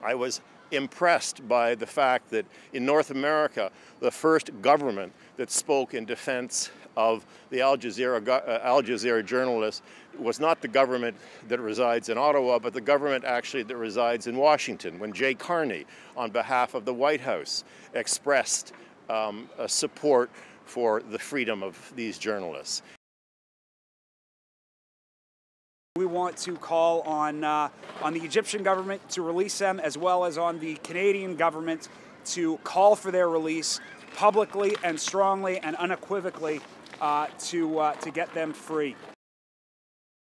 I was impressed by the fact that in North America, the first government that spoke in defense of the Al Jazeera journalists was not the government that resides in Ottawa, but the government actually that resides in Washington, when Jay Carney, on behalf of the White House, expressed support for the freedom of these journalists. We want to call on the Egyptian government to release them, as well as on the Canadian government to call for their release publicly and strongly and unequivocally to get them free.